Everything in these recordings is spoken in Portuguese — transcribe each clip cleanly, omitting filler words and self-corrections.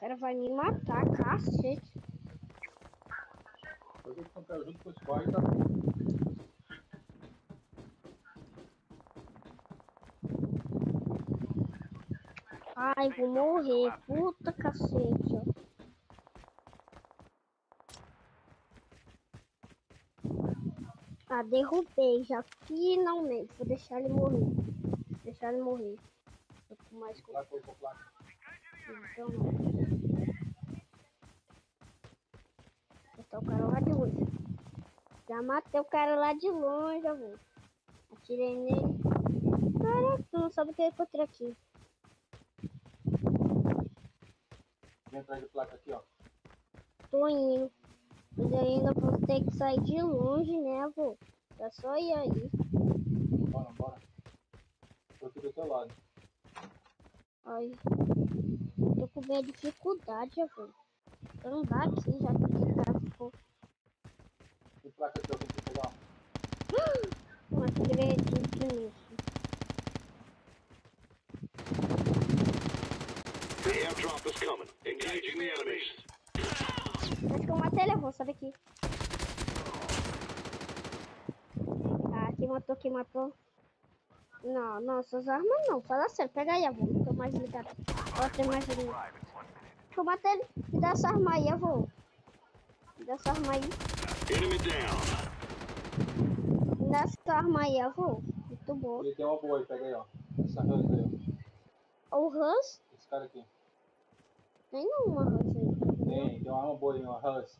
cara vai me matar, cacete. Eu tô com junto com esse boy, tá? Ai, vou morrer. Puta cacete, ó. Ah, derrubei já. Finalmente. Vou deixar ele morrer. Deixar ele morrer. Tô com mais coisa. Placa. Então, matar o cara lá de longe. Já matei o cara lá de longe, avô. Atirei nele. Caraca, tu não sabe o que eu encontrei aqui. Vem atrás de placa aqui, ó. Tô indo. Mas eu ainda vou ter que sair de longe, né, avô? É só ir aí. Bora. Tô aqui do teu lado. Ai, tô com meio dificuldade, avô. Eu não dá aqui, já que o cara ficou. Tem placa aqui, ó. Tem que pegar, ó. Não acredito nisso. The airdrop is coming. Engaging the enemies. Acho que eu matei ele, avô, sabe aqui. Ah, quem matou. Não, essas armas não. Fala sério, pega aí, avô. Tô mais ligado. Ó, tem mais ali. Acho que eu matei ele. Me dá essa arma aí, avô. Me dá essa arma aí. Enemy down. Me dá essa arma aí, avô. Muito bom. Ele tem uma boa aí, pega aí, ó. Essa Hans aí, ó. O Hans? Esse cara aqui. Tem uma Hans aí. Tem uma arma boa aí, uma Hans.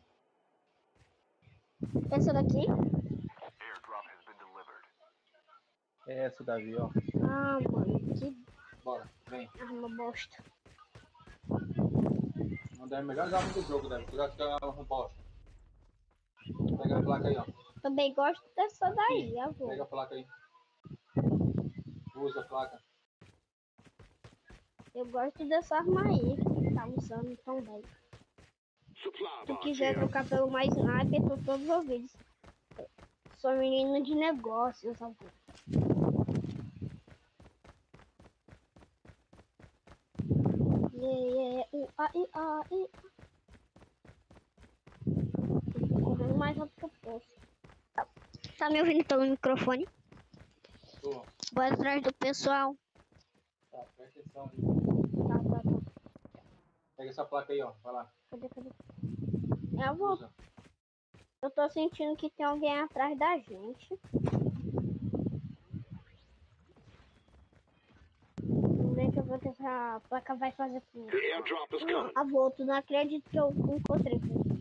Essa daqui? Airdrop has been delivered. É essa, Davi, ó. Ah, mano, que Bora, vem. arma bosta. Uma das melhores armas do jogo, Davi. Tu já que é uma arma bosta. Pega a placa aí, ó. Também gosto dessa daí, avô. Pega a placa aí. Usa a placa. Eu gosto dessa arma aí. Tá usando tão bem. Supply Se tu box quiser here. trocar pelo mais sniper, tô todos os vídeos. Sou menina de negócios, avô. Yeah, I. Tô correndo mais rápido que eu posso. Tá me ouvindo pelo microfone? Tô. Bora atrás do pessoal. Tá, presta atenção aí. Tá. Pega essa placa aí, ó. Vai lá. Cadê? É, avô. Usa. Eu tô sentindo que tem alguém atrás da gente. Vamos ver que eu vou ter essa placa vai fazer tudo. The airdrop is coming. Avô, tu não acredita que eu encontrei.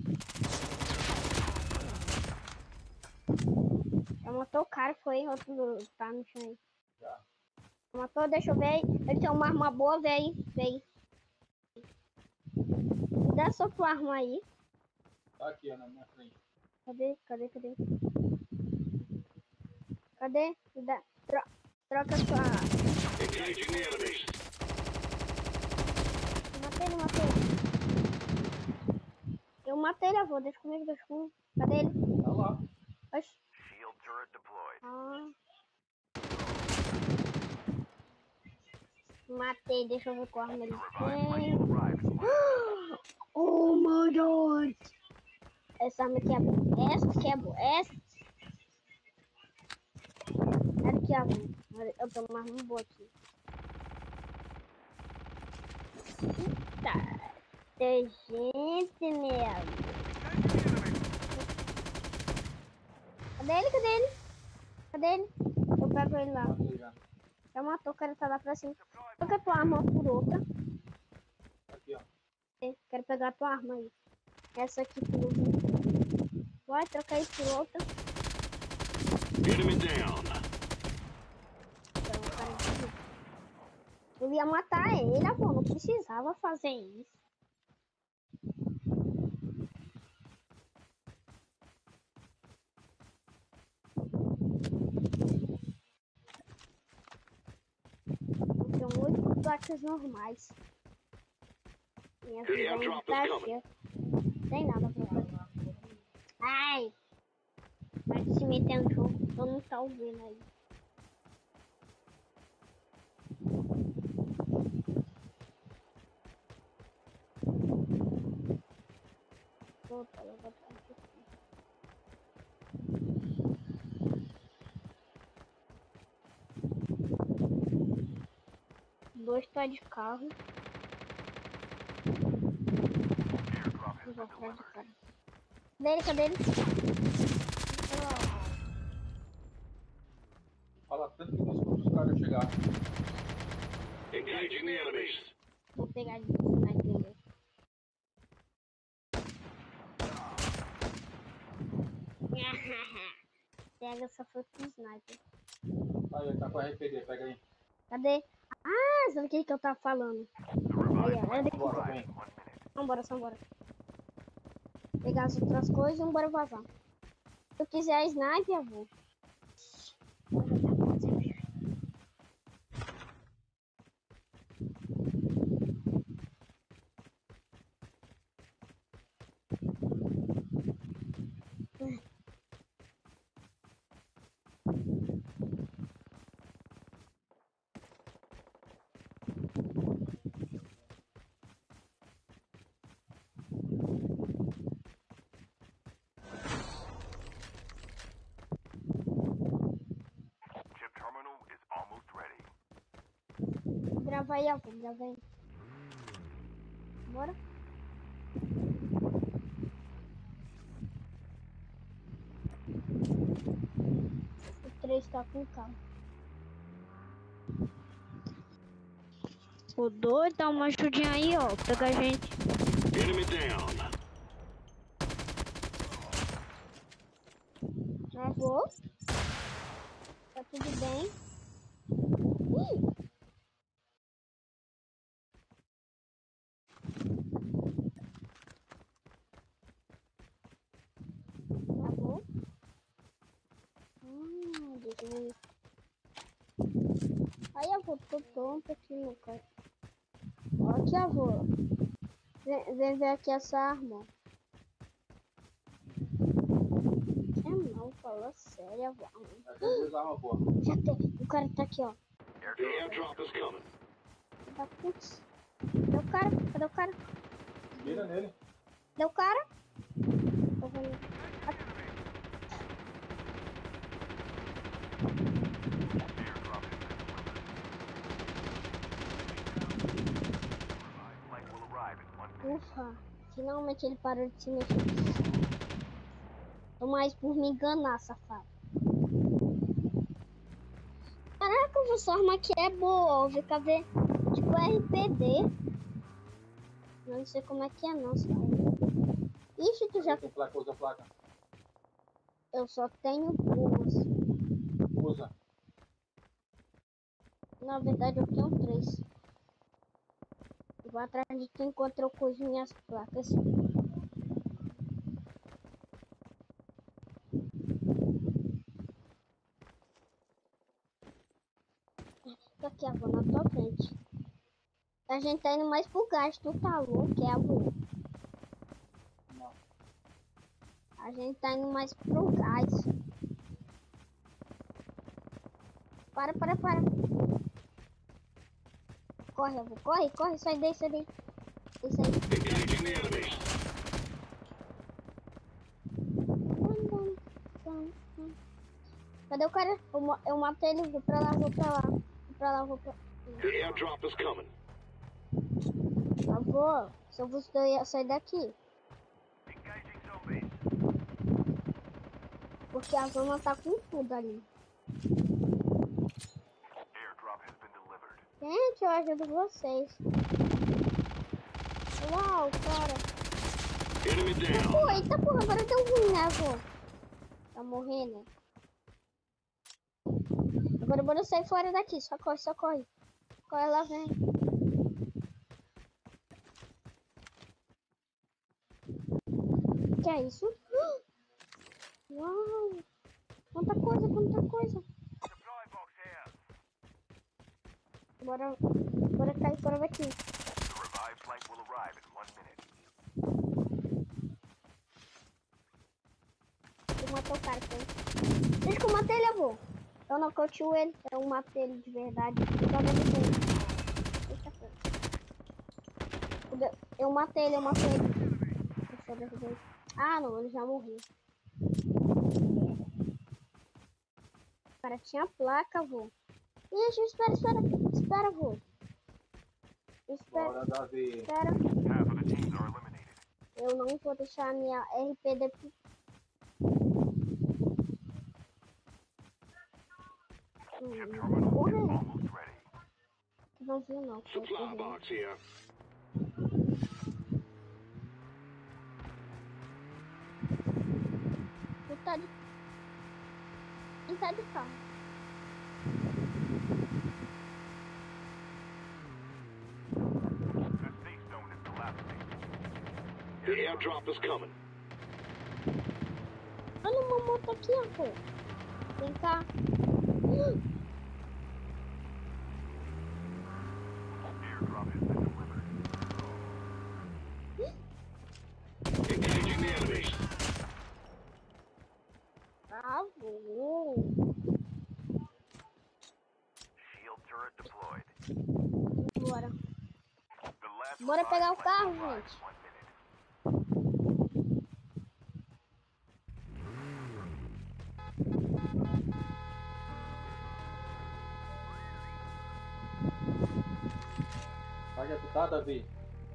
Eu matou o cara, foi outro tá no chão aí. Já. Matou, deixa eu ver. Ele tem uma arma boa, vem. Me dá sua tua arma aí. Tá aqui, ó, na minha frente. Cadê? Me dá. Troca sua. Engaging the enemies. Matei. Eu matei ele, avô. Deixa comigo. Cadê ele? Tá lá. Oxi. Shield turret deployed. Ah. Matei, deixa eu ver qual arma ele tem. Oh my god! Essa arma aqui é boa. Essa aqui é boa. Eu tô uma arma boa aqui. Tá. Tem gente, meu. Cadê ele? Eu pego ele lá. Matei já. Já matou, o cara tá lá pra cima. Troca tua arma por outra. Aqui, ó. Quero pegar a tua arma aí. Essa aqui por outra. Vai, troca aí por outra. Enemy down. Então, cara, eu ia matar ele, avô. Não precisava fazer isso. São 8 placas normais. Minha vida ainda tá cheia. Tem nada pra fazer. Ai! Mas se meter no jogo, todo mundo tá ouvindo aí. voltar, eu vou atrás de ti. Dois tá de carro. Eu vou atrás do cara. Cadê ele? Fala tanto que não escuta os caras chegar. Engaging the enemies. Vou pegar de sniper. Pega essa foi com sniper. Aí, ele tá com a RPG, pega aí. Cadê? Ah, sabe o que eu tava falando? Aí, ó. Bora, vem. Vambora. Pegar as outras coisas e vambora vazar. Se eu quiser a sniper, eu vou. Chip terminal is almost ready. Grava aí, ó. Grava aí. Bora. O 3 tá com o carro. O 2 dá uma ajudinha aí, ó. Pega a gente. Enemy down. Travou. Tá tudo bem. Ih! Travou. Deixa eu ver. Aí, avô, tô pronto aqui no carro. Ó, aqui, avô. Vem ver aqui essa arma. Não, fala sério, avô. Essa duas armas boas. Já tem. O cara tá aqui, ó. The airdrop is coming. Da putz. Cadê o cara? Cadê o cara? Mira nele. Cadê o cara? Tô vendo. Flight will arrive in 1 minute. Ufa. Finalmente ele parou de se mexer. Tô mais por me enganar, safado. Caraca, essa arma aqui é boa, ó. VKV. Tipo RPD. Eu não sei como é que é, não, sabe? Ixi, tu já... Tem placa, usa placa. Eu só tenho duas. Usa. Na verdade, eu tenho 3. Eu vou atrás de quem encontrou com as minhas placas. Tô aqui, avô, na tua frente. A gente tá indo mais pro gás, tu tá louco, avô? Não. A gente tá indo mais pro gás. Para. Corre, avô, corre, sai daí. Isso aí. Engaging the enemies. Cadê o cara? Eu matei ele, vou pra lá. The airdrop is coming. Avô, se eu vou sair daqui. Engaging zombies. Porque a zona tá com tudo ali. Airdrop has been delivered. Gente, eu ajudo vocês. Uau, cara. Enemy down. Pô, eita porra, agora deu ruim, né, avô? Tá morrendo. Agora bora sair fora daqui. Só corre. Corre lá, vem. Que é isso? Uau! Quanta coisa! Supply box here. Bora cair fora daqui. The revived flight will arrive in 1 minute. Vou matar o cara, tem. Deixa que eu matei ele, avô. Eu não coachei ele. Eu matei ele de verdade. Eu matei ele. Deixa eu ver. Ah, não, ele já morreu. Cara, tinha placa, vô. Ixi, espera, vô. Bora, Davi. Espera. Half of the teams are eliminated. Eu não vou deixar a minha RPD. Chip terminal is Morrer. almost ready. Que não viu, não. Supply box here. Ele tá de. Ele tá de carro. The safe zone is collapsing. The airdrop is coming. Olha uma moto aqui, ó, pô. Vem cá. Airdrop has been delivered. Engaging the enemy. Ah, vô. Shield turret deployed. Bora. The last Bora pegar o revived flight carro, will arrive gente. in 1 minute. Onde é que tu tá, Davi?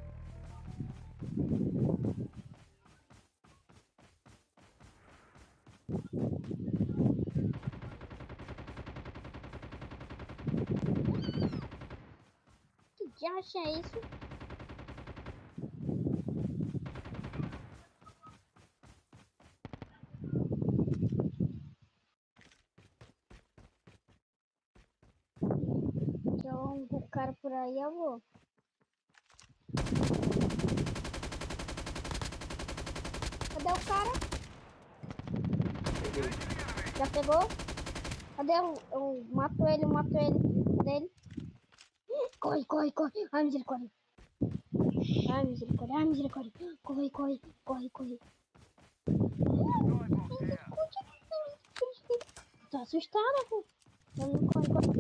Que diacho é isso? Tem um cara por aí, eu vou. Cadê o cara? Peguei. Já pegou? Cadê eu mato ele. Cadê ele? Corre. Ai, misericórdia. Corre. Tô assustada, pô. Corre.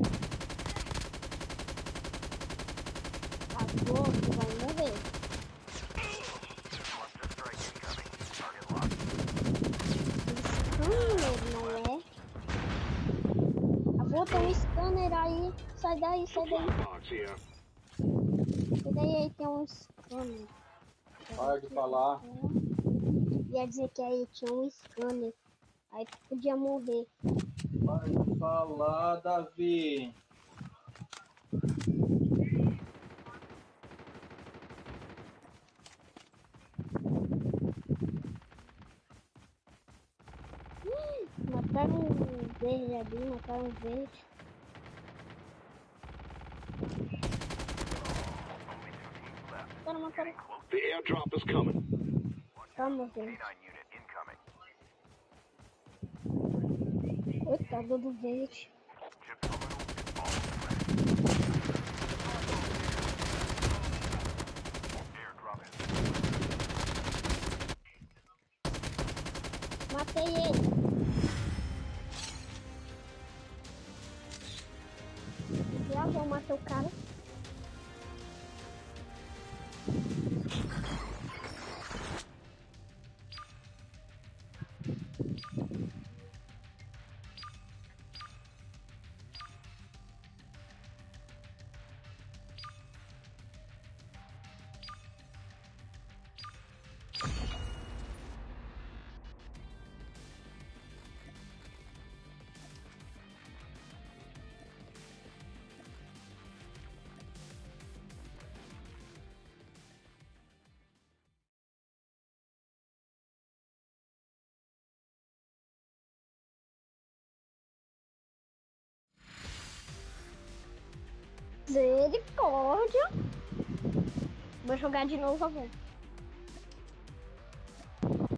Agora tu vai morrer. Cluster strike incoming. Target locked. Scanner, não é? Avô, tem um scanner aí. Sai daí. Supply box here. Sai daí, aí tem um scanner. Para de falar. Ia dizer que aí tinha um scanner. Aí tu podia morrer. Para de falar, Davi. Mataram um verde ali, mataram um verde. Mataram. The airdrop is coming. Calma, gente. K9 unit incoming. Coitado do verde. Chip terminal is almost ready. Airdrop has been Matei ele. Já vou matar o cara. Misericórdia. Vou jogar de novo, avô.